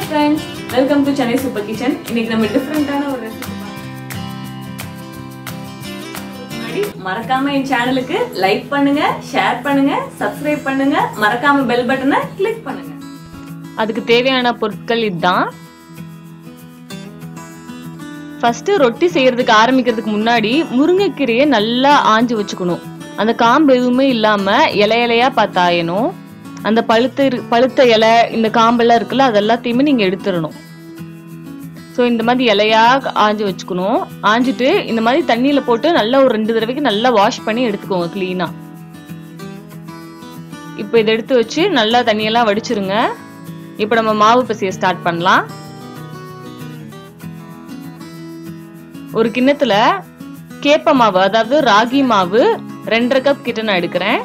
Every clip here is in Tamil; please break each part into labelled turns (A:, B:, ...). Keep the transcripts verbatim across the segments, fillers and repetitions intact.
A: friends, welcome to Chennai Super Kitchen. இன்னைக்கு நம்ம டிஃபரண்டான ஒரு ரெசிபி பார்க்கலாம். மறக்காம இந்த சேனலுக்கு லைக் பண்ணுங்க, ஷேர் பண்ணுங்க, சப்ஸ்கிரைப் பண்ணுங்க, மறக்காம பெல் பட்டனை கிளிக் பண்ணுங்க.
B: அதுக்கு தேவையான பொருட்கள் இதுதான். ஃபர்ஸ்ட் ரொட்டி செய்யறதுக்கு ஆரம்பிக்கிறதுக்கு முன்னாடி முருங்கைக்கீரையை நல்லா ஆஞ்சு வச்சுக்கணும். அந்த காம்பு எதுவுமே இல்லாம இலை இலையா பார்த்தாயணும். அந்த பழுத்த பழுத்த இலை இந்த காம்பெல்லாம் இருக்குல்ல அதெல்லாத்தையுமே நீங்க எடுத்துடணும். ஸோ இந்த மாதிரி இலையா ஆஞ்சு வச்சுக்கணும். ஆஞ்சிட்டு இந்த மாதிரி தண்ணியில போட்டு நல்லா ஒரு ரெண்டு தடவைக்கு நல்லா வாஷ் பண்ணி எடுத்துக்கோங்க கிளீனா. இப்போ இதை எடுத்து வச்சு நல்லா தண்ணியெல்லாம் வடிச்சிருங்க. இப்போ நம்ம மாவு பிசைய ஸ்டார்ட் பண்ணலாம். ஒரு கிண்ணத்துல கேப்ப மாவு அதாவது ராகி மாவு ரெண்டரை கப் கிட்ட நான் எடுக்கிறேன்.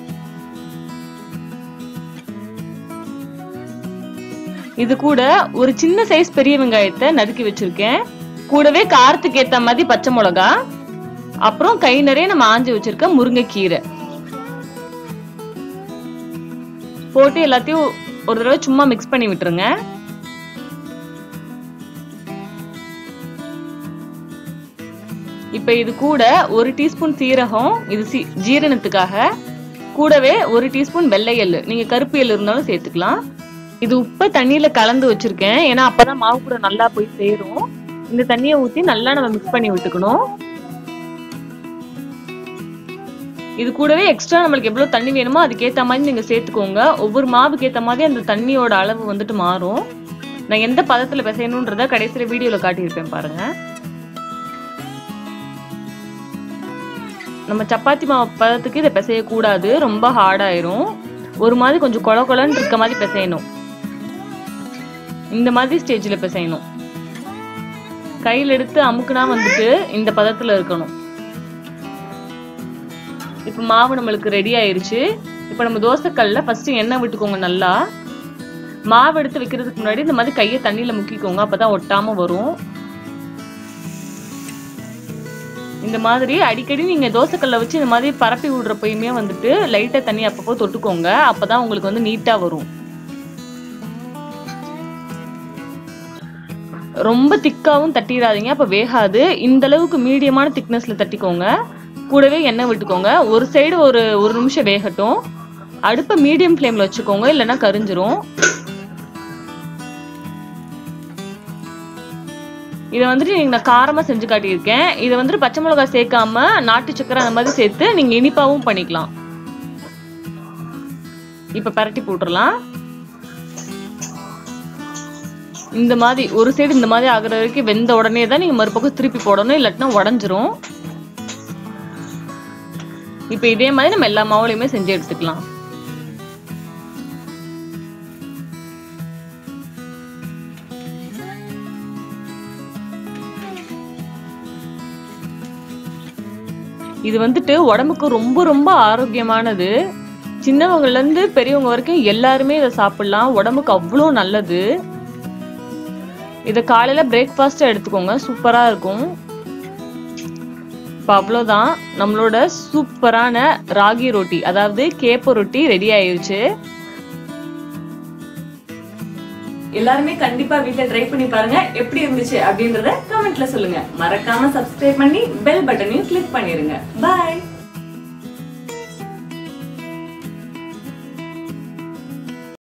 B: இது கூட ஒரு சின்ன சைஸ் பெரிய வெங்காயத்தை நறுக்கி வச்சிருக்கேன். கூடவே காரத்துக்கு ஏத்த மாதிரி பச்சை மிளகா, அப்புறம் கை நிறைய நம்ம ஆஞ்சு வச்சிருக்க முருங்கைக்கீரை போட்டு எல்லாத்தையும் ஒரு தடவை சும்மா மிக்ஸ் பண்ணி விட்டுருங்க. இப்ப இது கூட ஒரு டீஸ்பூன் சீரகம், இது ஜீரணத்துக்காக. கூடவே ஒரு டீஸ்பூன் வெள்ளை எள்ளு, நீங்க கருப்பு எள்ளு இருந்தாலும் சேர்த்துக்கலாம். இது உப்பை தண்ணியில கலந்து வச்சிருக்கேன், ஏன்னா அப்பதான் மாவு கூட நல்லா போய் சேரும். இந்த தண்ணியை ஊத்தி நல்லா நம்ம மிக்ஸ் பண்ணி விட்டுக்கணும். இது கூடவே எக்ஸ்ட்ரா நம்மளுக்கு எவ்வளவு தண்ணி வேணுமோ அதுக்கேற்ற மாதிரி நீங்க சேர்த்துக்கோங்க. ஒவ்வொரு மாவுக்கு ஏற்ற மாதிரி அந்த தண்ணியோட அளவு வந்துட்டு மாறும். நான் எந்த பதத்துல பிசையணும்ன்றத கடைசியில வீடியோல காட்டியிருப்பேன் பாருங்க. நம்ம சப்பாத்தி மாவு பதத்துக்கு இதை பிசைய கூடாது, ரொம்ப ஹார்ட் ஆயிரும். ஒரு மாதிரி கொஞ்சம் கொல கொலன்னு இருக்க மாதிரி பிசையணும். இந்த மாதிரி ஸ்டேஜ்ல பிசையணும். கையில் எடுத்து அமுக்குனா வந்துட்டு இந்த பதத்துல இருக்கணும். இப்ப மாவு நம்மளுக்கு ரெடி ஆயிருச்சு. இப்ப நம்ம தோசைக்கல்ல ஃபர்ஸ்ட் எண்ணெய் விட்டுக்கோங்க. நல்லா மாவு எடுத்து வைக்கிறதுக்கு முன்னாடி இந்த மாதிரி கையை தண்ணியில முக்கிக்கோங்க, அப்பதான் ஒட்டாம வரும். இந்த மாதிரி அடிக்கடி நீங்க தோசைக்கல்ல வச்சு இந்த மாதிரி பரப்பி விடுறப்பயுமே வந்துட்டு லைட்டா தண்ணி அப்பப்போ தொட்டுக்கோங்க, அப்பதான் உங்களுக்கு வந்து நீட்டா வரும். ரொம்ப திக்காவும் தட்டிடாதீங்க, அப்ப வேகாது. இந்த அளவுக்கு மீடியமான திக்னஸ்ல தட்டிக்கோங்க. கூடவே எண்ணெய் விட்டுக்கோங்க. ஒரு சைடு ஒரு ஒரு நிமிஷம் வேகட்டும். அடுப்பை மீடியம் ஃப்ளேம்ல வச்சுக்கோங்க, இல்லைன்னா கரிஞ்சிரும். இதை வந்துட்டு நீங்க நான் காரமா செஞ்சு காட்டியிருக்கேன். இதை வந்துட்டு பச்சை மிளகாய் சேர்க்காம நாட்டு சக்கரை அந்த மாதிரி சேர்த்து நீங்க இனிப்பாவும் பண்ணிக்கலாம். இப்ப பரட்டி போட்டுடலாம். இந்த மாதிரி ஒரு சைடு இந்த மாதிரி ஆகுற வரைக்கும் வெந்த உடனே தான் நீங்க மறுபக்கம் திருப்பி போடணும், இல்லாட்டினா உடஞ்சிரும். இப்ப இதே மாதிரி நம்ம எல்லா மாவுலையுமே செஞ்சு எடுத்துக்கலாம். இது வந்துட்டு உடம்புக்கு ரொம்ப ரொம்ப ஆரோக்கியமானது. சின்னவங்கல இருந்து பெரியவங்க வரைக்கும் எல்லாருமே இதை சாப்பிடலாம். உடம்புக்கு அவ்வளோ நல்லது. இதை காலையில பிரேக்ஃபாஸ்டா எடுத்துக்கோங்க, சூப்பரா இருக்கும். இப்போ அவ்வளோதான், நம்மளோட சூப்பரான ராகி ரொட்டி அதாவது கேப்ப ரொட்டி ரெடி ஆயிருச்சு.
A: எல்லாருமே கண்டிப்பா வீட்ல ட்ரை பண்ணி பாருங்க. எப்படி இருந்துச்சு அப்படின்றத கமெண்ட்ல சொல்லுங்க. மறக்காம சப்ஸ்கிரைப் பண்ணி பெல் பட்டனையும் கிளிக் பண்ணிருங்க. பாய்.